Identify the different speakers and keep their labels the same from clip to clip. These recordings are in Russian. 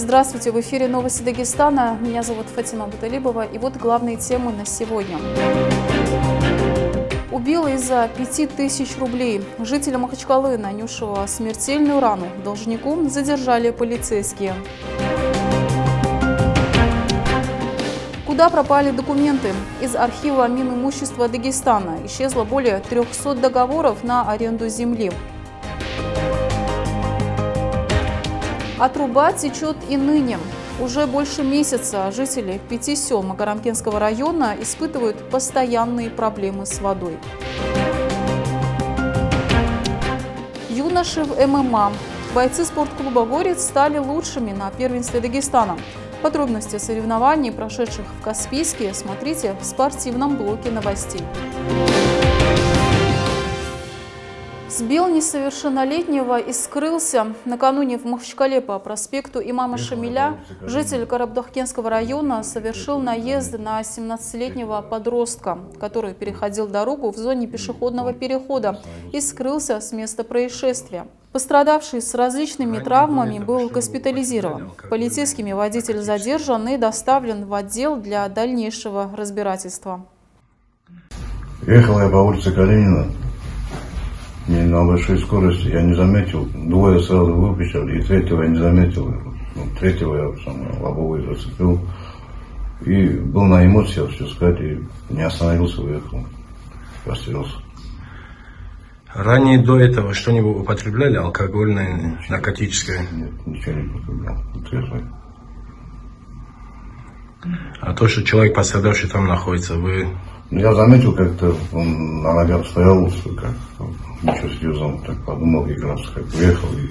Speaker 1: Здравствуйте, в эфире новости Дагестана. Меня зовут Фатима Буталибова, и вот главные темы на сегодня. Убил из-за 5000 рублей. Жителя Махачкалы, нанесшего смертельную рану должнику, задержали полицейские. Куда пропали документы? Из архива Минимущества Дагестана исчезло более 300 договоров на аренду земли. А труба течет и ныне. Уже больше месяца жители 5 сел Магарамкентского района испытывают постоянные проблемы с водой. Юноши в ММА. Бойцы спортклуба «Горец» стали лучшими на первенстве Дагестана. Подробности соревнований, прошедших в Каспийске, смотрите в спортивном блоке новостей. Сбил несовершеннолетнего и скрылся. Накануне в Махачкале по проспекту Имама Шамиля житель Карабдахкенского района совершил наезд на 17-летнего подростка, который переходил дорогу в зоне пешеходного перехода и скрылся с места происшествия. Пострадавший с различными травмами был госпитализирован. Полицейскими водитель задержан и доставлен в отдел для дальнейшего разбирательства.
Speaker 2: Ехал я по улице Калинина. На большой скорости я не заметил, двое сразу выпущили, и третьего я не заметил. Третьего я лобовой зацепил. И был на эмоциях, все сказать, и не остановился, уехал, растерялся.
Speaker 3: Ранее до этого что-нибудь употребляли, алкогольное, наркотическое?
Speaker 2: Нет, ничего не употреблял, трезвый.
Speaker 3: А то, что человек пострадавший там находится, вы...
Speaker 2: Я заметил, как-то он на ногах стоял, как ничего серьезного, так подумал, и раз как уехал, и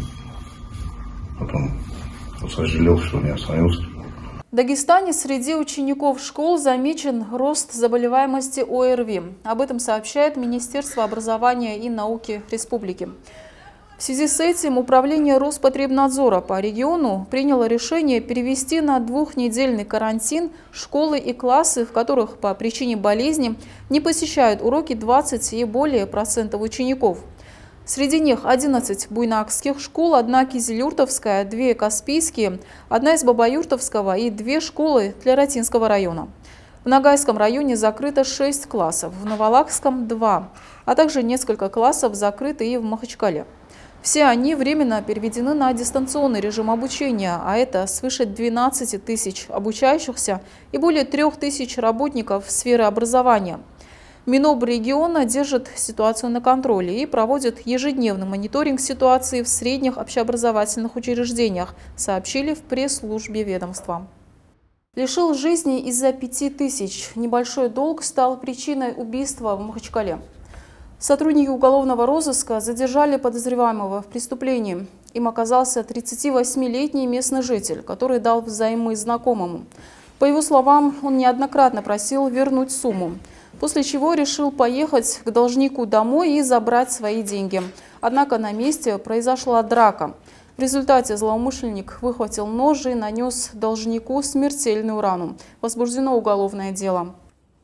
Speaker 2: потом сожалел, что не остановился.
Speaker 1: В Дагестане среди учеников школ замечен рост заболеваемости ОРВИ. Об этом сообщает Министерство образования и науки республики. В связи с этим Управление Роспотребнадзора по региону приняло решение перевести на 2-недельный карантин школы и классы, в которых по причине болезни не посещают уроки 20 и более процентов учеников. Среди них 11 буйнакских школ, 1 кизилюртовская, 2 каспийские, 1 из Бабаюртовского и 2 школы Тлератинского района. В Ногайском районе закрыто 6 классов, в Новолакском – 2, а также несколько классов закрыты и в Махачкале. Все они временно переведены на дистанционный режим обучения, а это свыше 12 тысяч обучающихся и более 3000 работников сферы образования. Минобрегиона держит ситуацию на контроле и проводит ежедневный мониторинг ситуации в средних общеобразовательных учреждениях, сообщили в пресс-службе ведомства. Лишил жизни из-за 5000. Небольшой долг стал причиной убийства в Махачкале. Сотрудники уголовного розыска задержали подозреваемого в преступлении. Им оказался 38-летний местный житель, который дал взаймы знакомому. По его словам, он неоднократно просил вернуть сумму, после чего решил поехать к должнику домой и забрать свои деньги. Однако на месте произошла драка. В результате злоумышленник выхватил нож и нанес должнику смертельную рану. Возбуждено уголовное дело.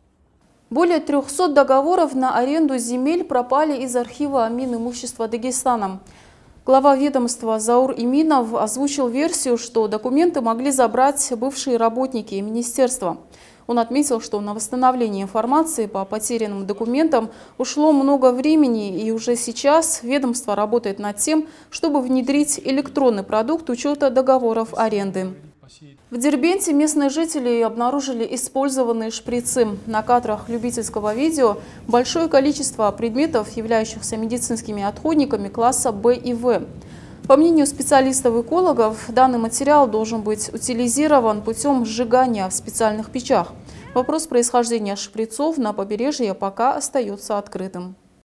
Speaker 1: Более 300 договоров на аренду земель пропали из архива Минимущества Дагестана. Глава ведомства Заур Иминов озвучил версию, что документы могли забрать бывшие работники министерства. Он отметил, что на восстановление информации по потерянным документам ушло много времени, и уже сейчас ведомство работает над тем, чтобы внедрить электронный продукт учета договоров аренды. В Дербенте местные жители обнаружили использованные шприцы. На кадрах любительского видео большое количество предметов, являющихся медицинскими отходниками класса Б и В. По мнению специалистов-экологов, данный материал должен быть утилизирован путем сжигания в специальных печах. Вопрос происхождения шприцов на побережье пока остается открытым.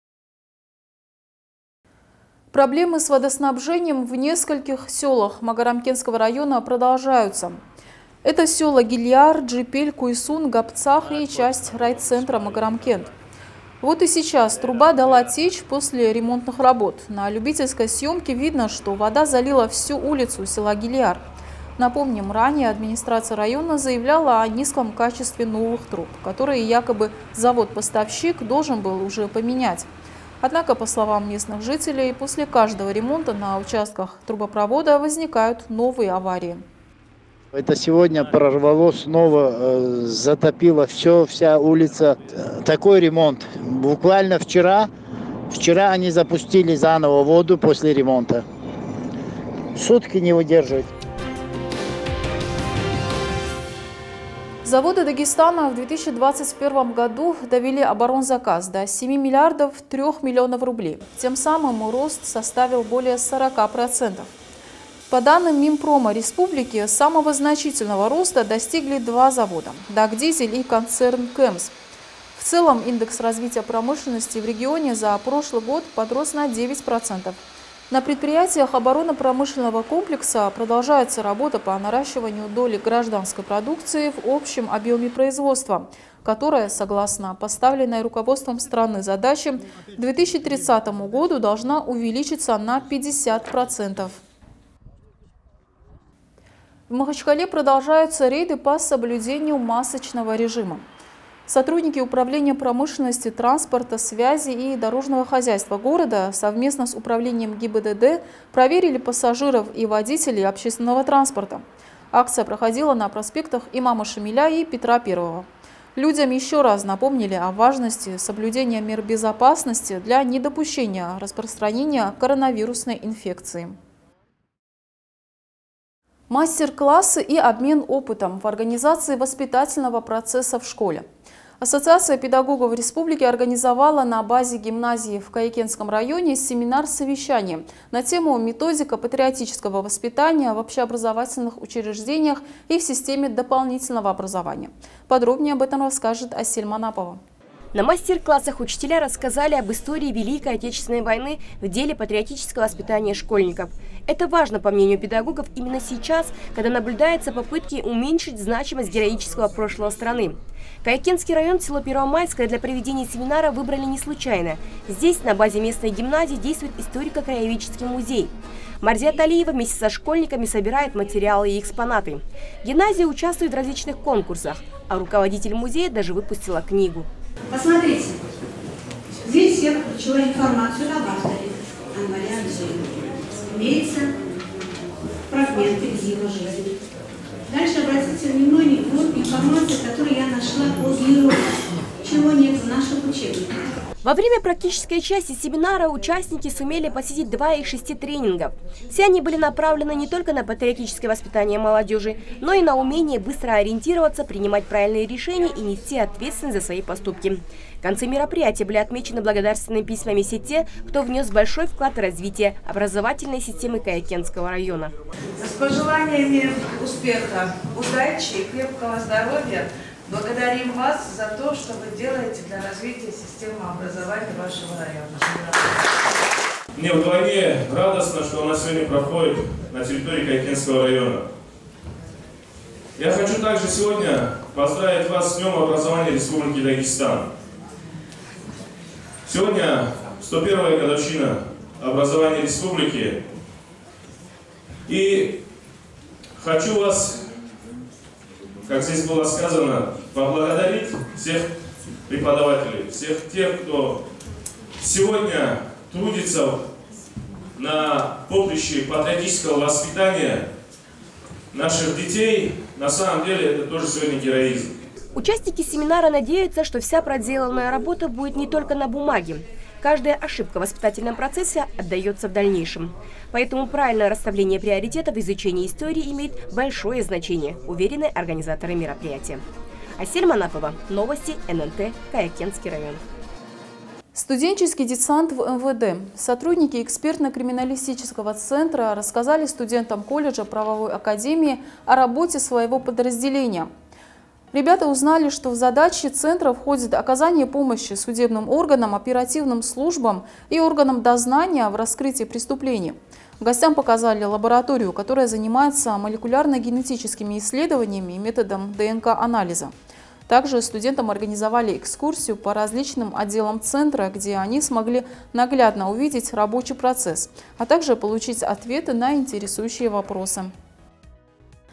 Speaker 1: Проблемы с водоснабжением в нескольких селах Магарамкентского района продолжаются. Это села Гильяр, Джипель, Куйсун, Гапцах и часть райцентра Магарамкент. Вот и сейчас труба дала течь после ремонтных работ. На любительской съемке видно, что вода залила всю улицу села Гильяр. Напомним, ранее администрация района заявляла о низком качестве новых труб, которые якобы завод-поставщик должен был уже поменять. Однако, по словам местных жителей, после каждого ремонта на участках трубопровода возникают новые аварии.
Speaker 4: Это сегодня прорвало снова, затопило все, вся улица. Такой ремонт. Буквально вчера они запустили заново воду после ремонта. Сутки не выдерживает.
Speaker 1: Заводы Дагестана в 2021 году довели оборонзаказ до 7 миллиардов 3 миллионов рублей. Тем самым рост составил более 40%. По данным Минпрома республики, самого значительного роста достигли два завода – Дагдизель и концерн КЭМС. В целом индекс развития промышленности в регионе за прошлый год подрос на 9%. На предприятиях оборонно-промышленного комплекса продолжается работа по наращиванию доли гражданской продукции в общем объеме производства, которая, согласно поставленной руководством страны задаче, к 2030 году должна увеличиться на 50%. В Махачкале продолжаются рейды по соблюдению масочного режима. Сотрудники Управления промышленности, транспорта, связи и дорожного хозяйства города совместно с Управлением ГИБДД проверили пассажиров и водителей общественного транспорта. Акция проходила на проспектах Имама Шамиля и Петра I. Людям еще раз напомнили о важности соблюдения мер безопасности для недопущения распространения коронавирусной инфекции. Мастер-классы и обмен опытом в организации воспитательного процесса в школе. Ассоциация педагогов республики организовала на базе гимназии в Каякенском районе семинар-совещание на тему методика патриотического воспитания в общеобразовательных учреждениях и в системе дополнительного образования. Подробнее об этом расскажет Асель Манапова.
Speaker 5: На мастер-классах учителя рассказали об истории Великой Отечественной войны в деле патриотического воспитания школьников. Это важно, по мнению педагогов, именно сейчас, когда наблюдаются попытки уменьшить значимость героического прошлого страны. Каякенский район, село Первомайское, для проведения семинара выбрали не случайно. Здесь, на базе местной гимназии, действует историко-краеведческий музей. Марзия Талиева вместе со школьниками собирает материалы и экспонаты. Гимназия участвует в различных конкурсах, а руководитель музея даже выпустила книгу.
Speaker 6: Посмотрите, здесь я прочла информацию об авторе Анваре Анджееве. Имеется фрагменты из его жизни. Дальше обратите внимание, вот информация, которую я нашла о герое, чего нет в наших учебниках.
Speaker 5: Во время практической части семинара участники сумели посетить 2 из 6 тренингов. Все они были направлены не только на патриотическое воспитание молодежи, но и на умение быстро ориентироваться, принимать правильные решения и нести ответственность за свои поступки. В конце мероприятия были отмечены благодарственными письмами все те, кто внес большой вклад в развитие образовательной системы Каякенского района.
Speaker 7: С пожеланиями успеха, удачи и крепкого здоровья благодарим вас за то, что вы делаете для развития системы образования вашего района.
Speaker 8: Мне вдвойне радостно, что у нас сегодня проходит на территории Каякенского района. Я хочу также сегодня поздравить вас с Днем образования Республики Дагестан. Сегодня 101-я годовщина образования республики. И хочу вас, как здесь было сказано, поблагодарить всех преподавателей, всех тех, кто сегодня трудится на поприще патриотического воспитания наших детей. На самом деле это тоже сегодня героизм.
Speaker 5: Участники семинара надеются, что вся проделанная работа будет не только на бумаге. Каждая ошибка в воспитательном процессе отдается в дальнейшем. Поэтому правильное расставление приоритетов в изучении истории имеет большое значение, уверены организаторы мероприятия. Асель Манапова, новости ННТ, Каякенский район.
Speaker 1: Студенческий десант в МВД. Сотрудники экспертно-криминалистического центра рассказали студентам колледжа правовой академии о работе своего подразделения. Ребята узнали, что в задачи центра входит оказание помощи судебным органам, оперативным службам и органам дознания в раскрытии преступлений. Гостям показали лабораторию, которая занимается молекулярно-генетическими исследованиями и методом ДНК-анализа. Также студентам организовали экскурсию по различным отделам центра, где они смогли наглядно увидеть рабочий процесс, а также получить ответы на интересующие вопросы.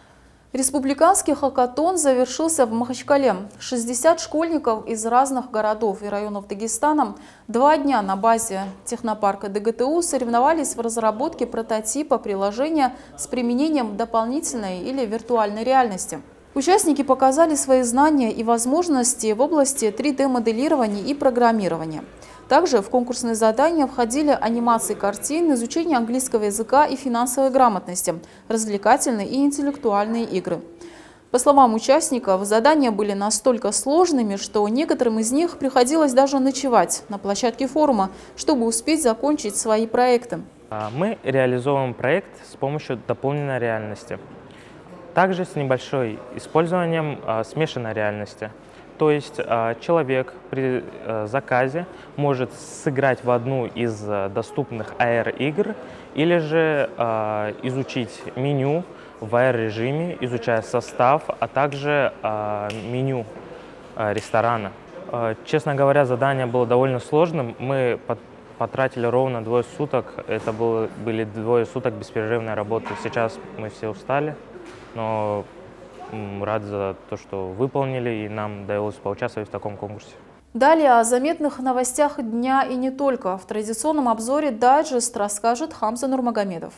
Speaker 1: Республиканский хакатон завершился в Махачкале. 60 школьников из разных городов и районов Дагестана 2 дня на базе технопарка ДГТУ соревновались в разработке прототипа приложения с применением дополнительной или виртуальной реальности. Участники показали свои знания и возможности в области 3D-моделирования и программирования. Также в конкурсные задания входили анимации картин, изучение английского языка и финансовой грамотности, развлекательные и интеллектуальные игры. По словам участников, задания были настолько сложными, что некоторым из них приходилось даже ночевать на площадке форума, чтобы успеть закончить свои проекты.
Speaker 9: Мы реализовываем проект с помощью дополненной реальности. Также с небольшим использованием смешанной реальности. То есть человек при заказе может сыграть в одну из доступных AR-игр или же изучить меню в AR-режиме, изучая состав, а также меню ресторана. Честно говоря, задание было довольно сложным. Мы потратили ровно 2 суток. Это были 2 суток бесперерывной работы. Сейчас мы все устали, но рад за то, что выполнили, и нам удалось поучаствовать в таком конкурсе.
Speaker 1: Далее о заметных новостях дня и не только. В традиционном обзоре дайджест расскажет Хамза Нурмагомедов.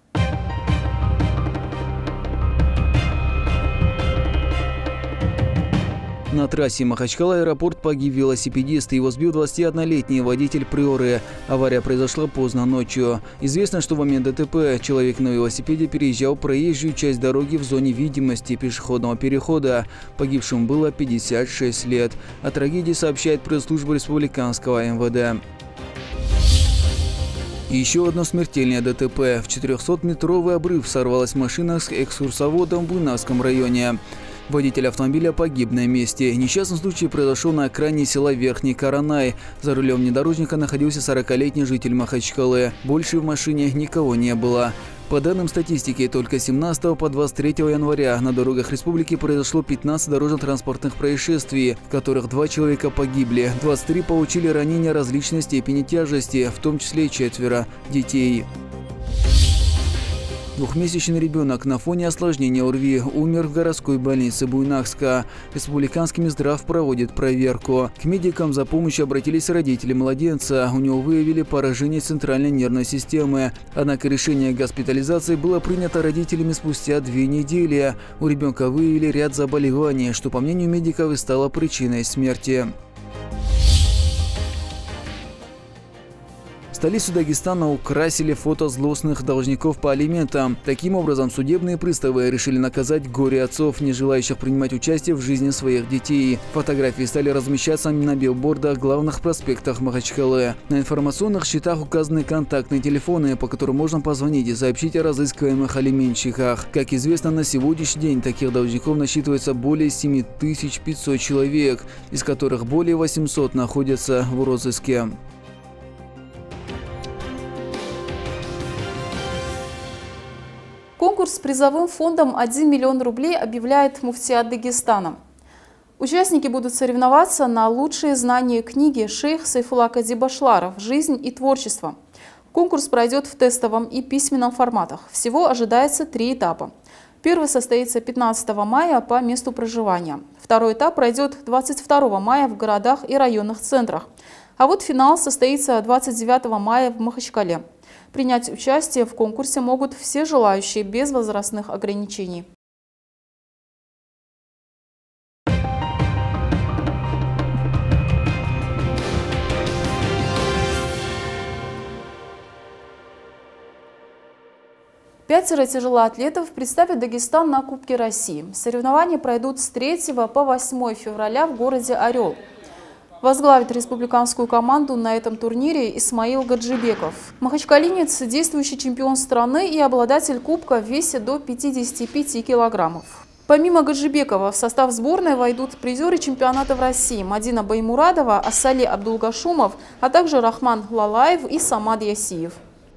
Speaker 10: На трассе Махачкала-аэропорт погиб велосипедист, его сбил 21-летний водитель Приоры. Авария произошла поздно ночью. Известно, что в момент ДТП человек на велосипеде переезжал проезжую часть дороги в зоне видимости пешеходного перехода. Погибшему было 56 лет. О трагедии сообщает пресс-служба республиканского МВД. Еще одно смертельное ДТП. В 400-метровый обрыв сорвалась машина с экскурсоводом в Буйнакском районе. Водитель автомобиля погиб на месте. Несчастный случай произошел на окраине села Верхний Каранай. За рулем внедорожника находился 40-летний житель Махачкалы. Больше в машине никого не было. По данным статистики, только с 17 по 23 января на дорогах республики произошло 15 дорожно-транспортных происшествий, в которых 2 человека погибли, 23 получили ранения различной степени тяжести, в том числе и 4 детей. 2-месячный ребенок на фоне осложнения ОРВИ умер в городской больнице Буйнакска. Республиканский Минздрав проводит проверку. К медикам за помощью обратились родители младенца. У него выявили поражение центральной нервной системы. Однако решение о госпитализации было принято родителями спустя 2 недели. У ребенка выявили ряд заболеваний, что, по мнению медиков, и стало причиной смерти. Столицу Дагестана украсили фото злостных должников по алиментам. Таким образом, судебные приставы решили наказать горе-отцов, не желающих принимать участие в жизни своих детей. Фотографии стали размещаться на билбордах главных проспектах Махачкалы. На информационных счетах указаны контактные телефоны, по которым можно позвонить и сообщить о разыскиваемых алиментщиках. Как известно, на сегодняшний день таких должников насчитывается более 7500 человек, из которых более 800 находятся в розыске.
Speaker 1: Конкурс с призовым фондом 1 миллион рублей объявляет муфтият Дагестана. Участники будут соревноваться на лучшие знания книги шейх Сайфулла Кади Башларов «Жизнь и творчество». Конкурс пройдет в тестовом и письменном форматах. Всего ожидается 3 этапа. Первый состоится 15 мая по месту проживания. Второй этап пройдет 22 мая в городах и районных центрах. А вот финал состоится 29 мая в Махачкале. Принять участие в конкурсе могут все желающие без возрастных ограничений. Пятеро тяжелоатлетов представят Дагестан на Кубке России. Соревнования пройдут с 3 по 8 февраля в городе Орел. Возглавит республиканскую команду на этом турнире Исмаил Гаджибеков. Махачкалинец – действующий чемпион страны и обладатель кубка в весе до 55 килограммов. Помимо Гаджибекова в состав сборной войдут призеры чемпионата в России Мадина Баймурадова, Асали Абдулгашумов, а также Рахман Лалаев и Самад Ясиев.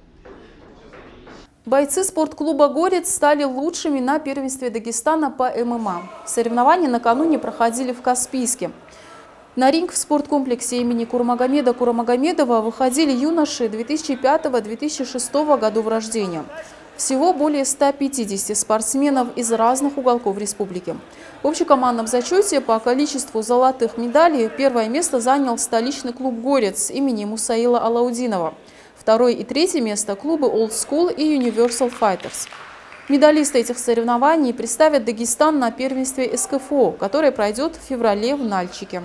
Speaker 1: Бойцы спортклуба «Горец» стали лучшими на первенстве Дагестана по ММА. Соревнования накануне проходили в Каспийске. На ринг в спорткомплексе имени Курмагомеда Курамагомедова выходили юноши 2005-2006 годов рождения. Всего более 150 спортсменов из разных уголков республики. В общекомандном зачете по количеству золотых медалей первое место занял столичный клуб «Горец» имени Мусаила Алаудинова. Второе и третье место – клубы Old School и Universal Fighters. Медалисты этих соревнований представят Дагестан на первенстве СКФО, которое пройдет в феврале в Нальчике.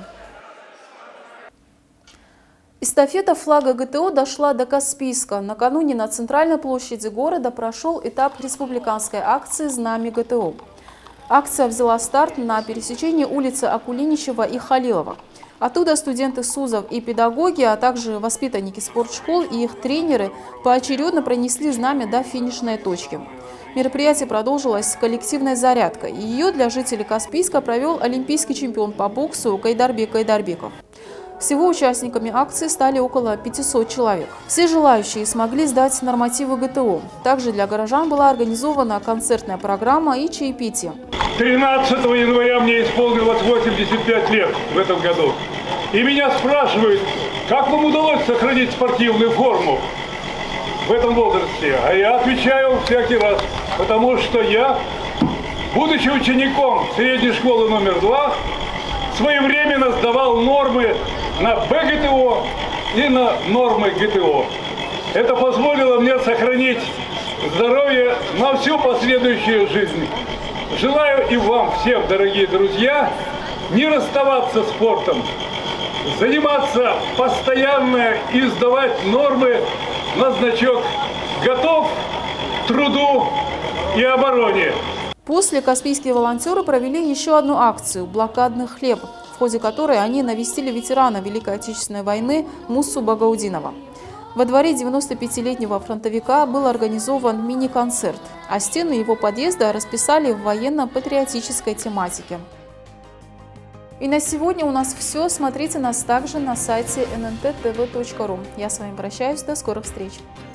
Speaker 1: Эстафета флага ГТО дошла до Каспийска. Накануне на центральной площади города прошел этап республиканской акции «Знамя ГТО». Акция взяла старт на пересечении улицы Акулиничева и Халилова. Оттуда студенты СУЗов и педагоги, а также воспитанники спортшкол и их тренеры поочередно пронесли знамя до финишной точки. Мероприятие продолжилось коллективной зарядкой. Ее для жителей Каспийска провел олимпийский чемпион по боксу Кайдарбек Кайдарбеков. Всего участниками акции стали около 500 человек. Все желающие смогли сдать нормативы ГТО. Также для горожан была организована концертная программа и чаепитие.
Speaker 11: 13 января мне исполнилось 85 лет в этом году. И меня спрашивают, как вам удалось сохранить спортивную форму в этом возрасте? А я отвечаю всякий раз, потому что я, будучи учеником средней школы номер 2, своевременно сдавал нормы на БГТО и на нормы ГТО. Это позволило мне сохранить здоровье на всю последующую жизнь. Желаю и вам всем, дорогие друзья, не расставаться с спортом, заниматься постоянно и сдавать нормы на значок «Готов к труду и обороне».
Speaker 1: После каспийские волонтеры провели еще одну акцию «Блокадный хлеб», в ходе которой они навестили ветерана Великой Отечественной войны Муссу Багаудинова. Во дворе 95-летнего фронтовика был организован мини-концерт, а стены его подъезда расписали в военно-патриотической тематике. И на сегодня у нас все. Смотрите нас также на сайте nntv.ru. Я с вами прощаюсь. До скорых встреч.